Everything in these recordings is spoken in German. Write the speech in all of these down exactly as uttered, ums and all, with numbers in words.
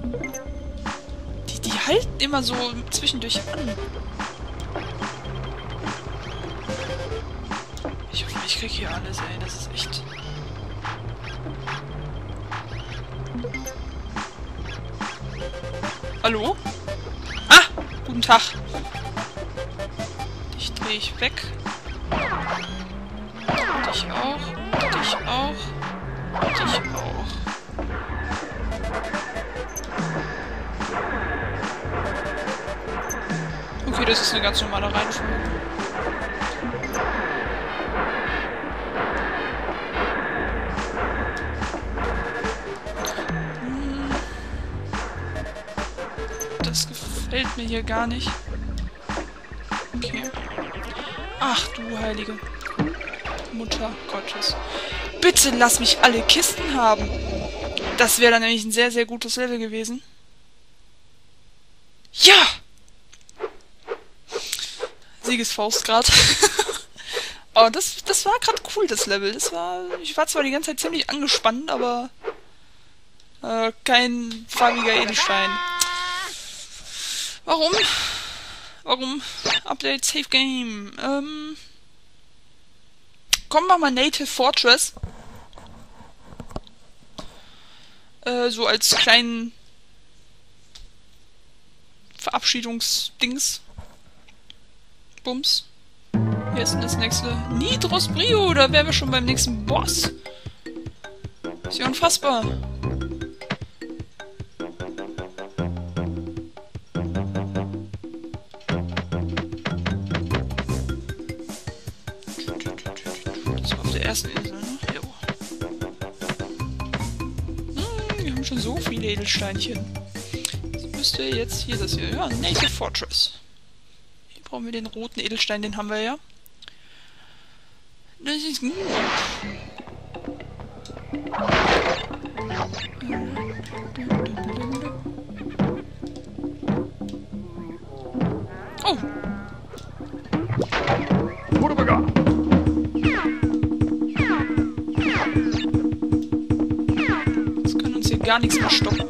Die, die halten immer so zwischendurch an. Ich hoffe, ich krieg hier alles, ey. Das ist echt... Hallo? Ah! Guten Tag. Dich drehe ich weg. Dich auch. Dich auch. Dich auch. Okay, das ist eine ganz normale Reihenfolge. Hm. Das gefällt mir hier gar nicht. Okay. Ach du heilige Mutter Gottes. Bitte lass mich alle Kisten haben. Das wäre dann nämlich ein sehr, sehr gutes Level gewesen. Ja! Siegesfaust gerade. Oh, das, das war gerade cool, das Level. Das war. Ich war zwar die ganze Zeit ziemlich angespannt, aber äh, kein farbiger Edelstein. Warum? Warum? Update Save Game. Ähm. Komm, mach mal Native Fortress. Äh, so als kleinen Verabschiedungsdings. Bums. Hier ist denn das nächste? Nidros Brio, da wären wir schon beim nächsten Boss. Ist ja unfassbar. Das war auf der ersten Insel, ne? Jo. Hm, wir haben schon so viele Edelsteinchen. Das müsste jetzt hier das hier. Ja, Native Fortress. Brauchen wir den roten Edelstein, den haben wir ja. Das ist gut. Oh! Das kann uns hier gar nichts mehr stoppen.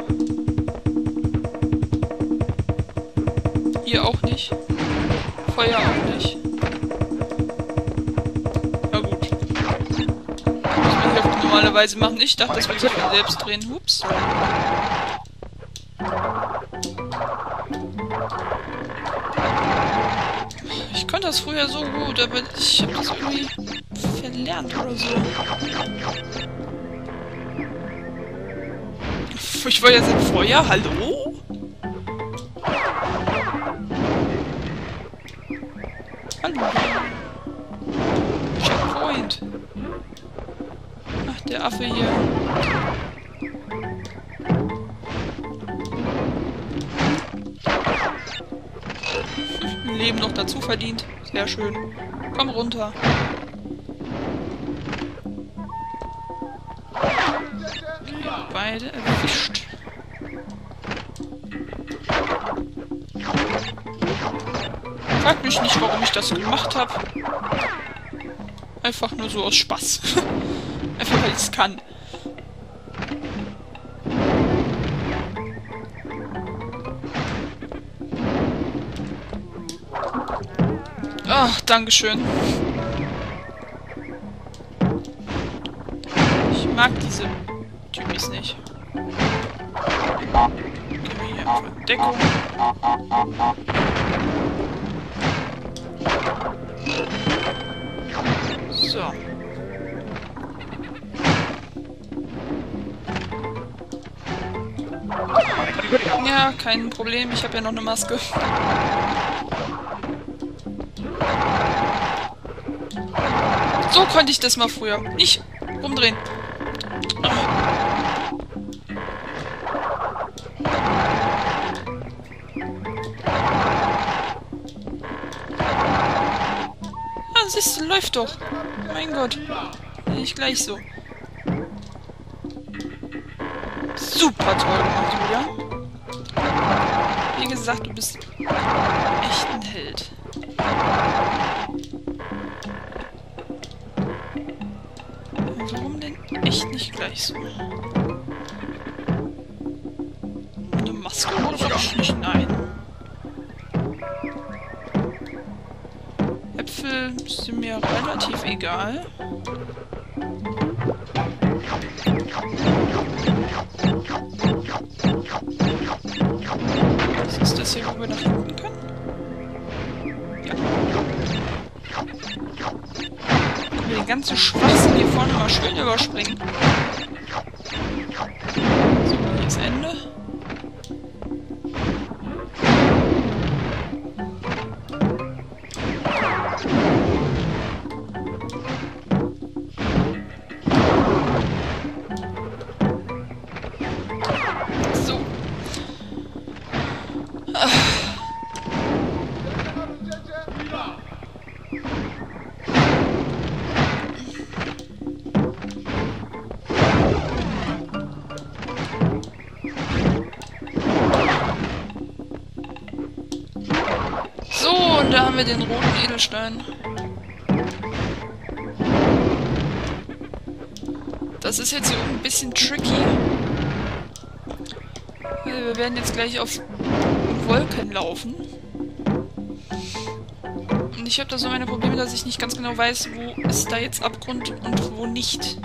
Hier auch nicht. Feuer auch nicht. Na gut. Das muss man hier auf die normale Weise machen. Ich dachte, das würde sich von selbst drehen. Hups. Ich konnte das früher so gut, aber ich habe das irgendwie verlernt oder so. Ich war jetzt im Feuer. Hallo? Hallo. Checkpoint. Ach, der Affe hier. Ein Leben noch dazu verdient. Sehr schön. Komm runter. Okay, beide erwischt. Frag mich nicht, warum ich das gemacht habe. Einfach nur so aus Spaß. Einfach weil ich es kann. Ach, Dankeschön. Ich mag diese Typis nicht. Gehen wir hier einfach in Deckung. So. Ja, kein Problem. Ich habe ja noch eine Maske. So konnte ich das mal früher. Nicht rumdrehen. Ah, siehst du, läuft doch. Mein Gott. Nicht gleich so. Super toll gemacht, Julia. Wie gesagt, du bist echt ein Held. Warum denn echt nicht gleich so? Du Maske oder nicht? Nein. Äpfel sind mir relativ egal. Was ist das hier, wo wir nach hinten können? Ja. Können wir den ganzen Schwachsinn hier vorne mal schön überspringen. So, hier ist Ende. So. Ah. So, und da haben wir den roten Edelstein. Das ist jetzt hier oben ein bisschen tricky. Wir werden jetzt gleich auf Wolken laufen. Und ich habe da so meine Probleme, dass ich nicht ganz genau weiß, wo ist da jetzt Abgrund und wo nicht.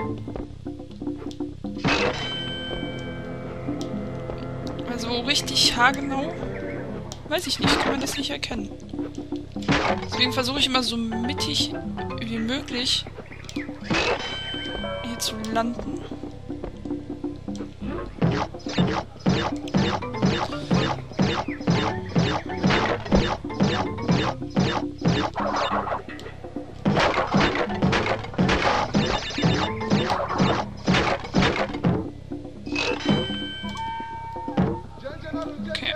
Also richtig haargenau weiß ich nicht, kann man das nicht erkennen. Deswegen versuche ich immer so mittig wie möglich hier zu landen. Okay.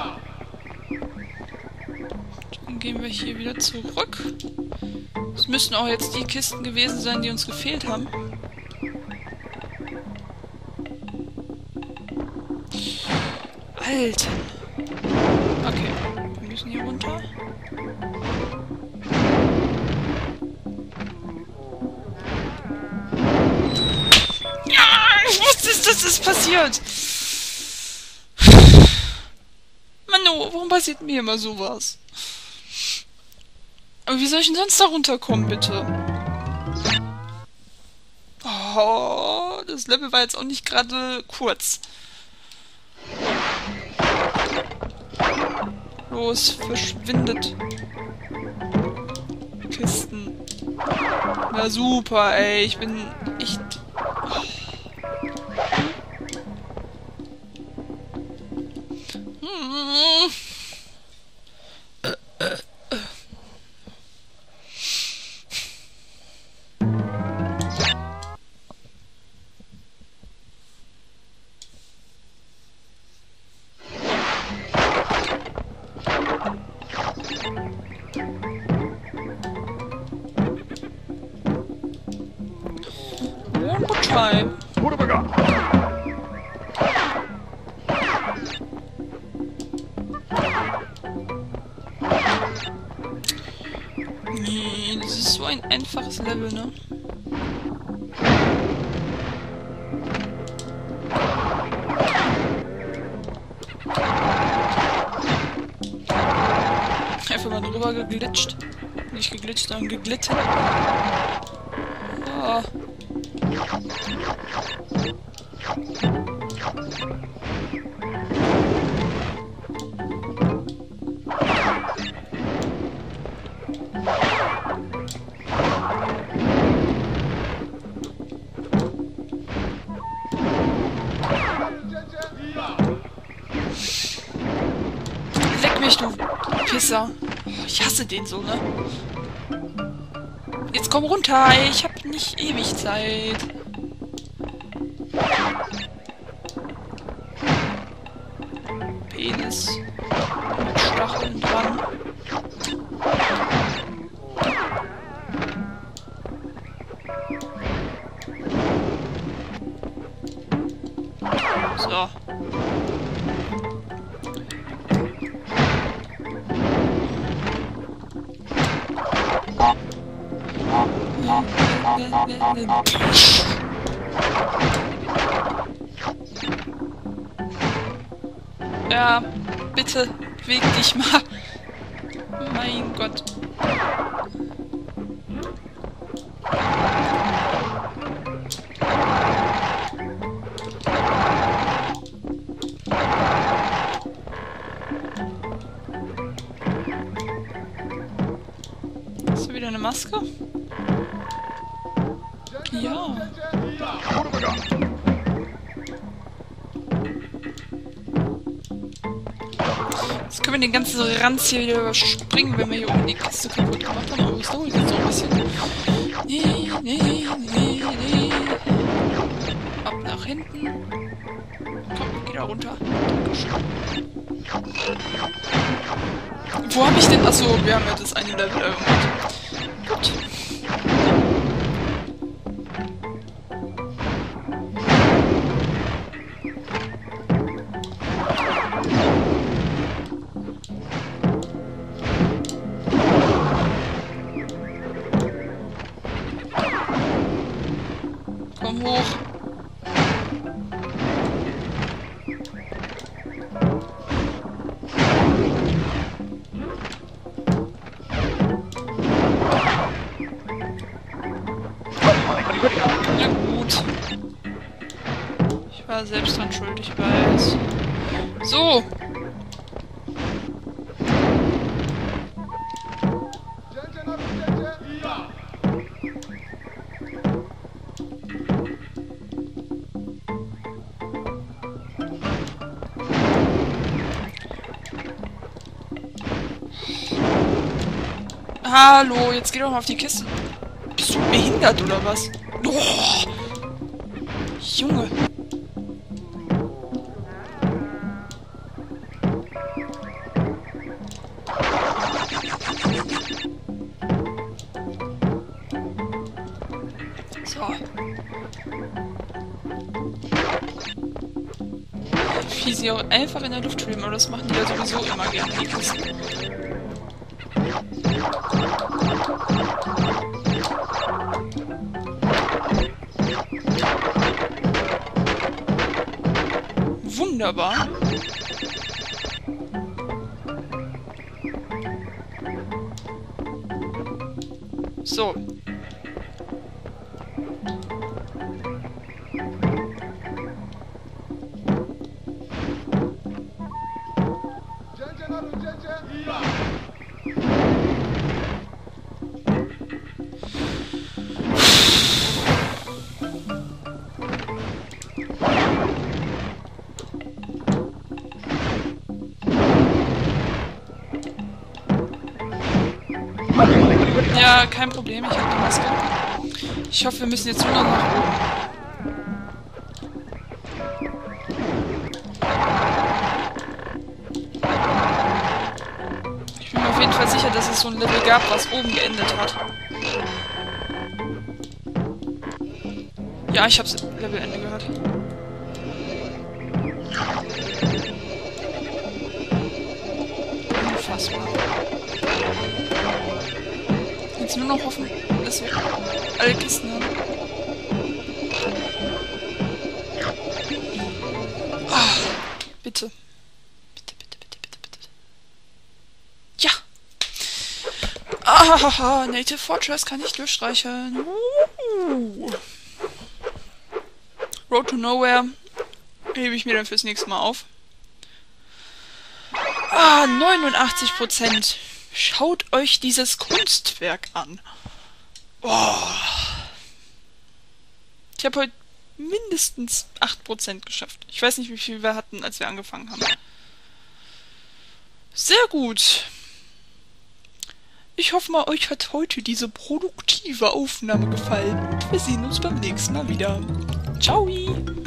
Dann gehen wir hier wieder zurück. Es müssten auch jetzt die Kisten gewesen sein, die uns gefehlt haben. Alter. Okay, wir müssen hier runter. Ja, ich wusste es, dass das passiert. Mano, warum passiert mir immer sowas? Aber wie soll ich denn sonst da runterkommen, bitte? Oh, das Level war jetzt auch nicht gerade kurz. Los, verschwindet. Kisten. Na super, ey. Ich bin echt... Oh. Hm. Äh, äh, äh. One more time. What have I got? Nee, das ist so ein einfaches Level, ne? Einfach mal drüber geglitscht. Nicht geglitscht, sondern geglitten. Oh. Leck mich, du Pisser. Ich hasse den so, ne? Jetzt komm runter, ey. Ich hab nicht ewig Zeit. Penis. Mit Stacheln dran. So. Ja, bitte, beweg dich mal. Mein Gott. Ist da wieder eine Maske? Ja. Jetzt können wir den ganzen Ranz hier wieder überspringen, wenn wir hier oben die Kiste kaputt gemacht haben. Aber es dauert jetzt so ein bisschen. Nee, nee, nee, nee. Ab nach hinten. Komm, geh da runter. Dankeschön. Wo habe ich denn? Achso, wir haben ja das eine Level eröffnet. Gut. Komm hoch. Na gut. Ich war selbst dran schuld, ich weiß. So. Hallo, jetzt geh doch mal auf die Kiste. Bist du behindert oder was? Oh, Junge. So. Wie sie auch einfach in der Luft schweben, aber das machen die ja sowieso immer gerne, die Kisten. Wunderbar. So. Ja, kein Problem, ich habe die Maske. Ich hoffe, wir müssen jetzt nur noch nach oben. Ich bin mir auf jeden Fall sicher, dass es so ein Level gab, was oben geendet hat. Ja, ich hab's Levelende gehört. Unfassbar. Jetzt nur noch hoffen, dass wir alle Kisten haben. Ah, bitte. Bitte, bitte, bitte, bitte, bitte. Ja! Ah, Native Fortress kann ich durchstreichen. Uh. Road to Nowhere hebe ich mir dann fürs nächste Mal auf. Ah, neunundachtzig Prozent. Schaut euch dieses Kunstwerk an. Oh. Ich habe heute mindestens acht Prozent geschafft. Ich weiß nicht, wie viel wir hatten, als wir angefangen haben. Sehr gut. Ich hoffe mal, euch hat heute diese produktive Aufnahme gefallen. Und wir sehen uns beim nächsten Mal wieder. Ciao!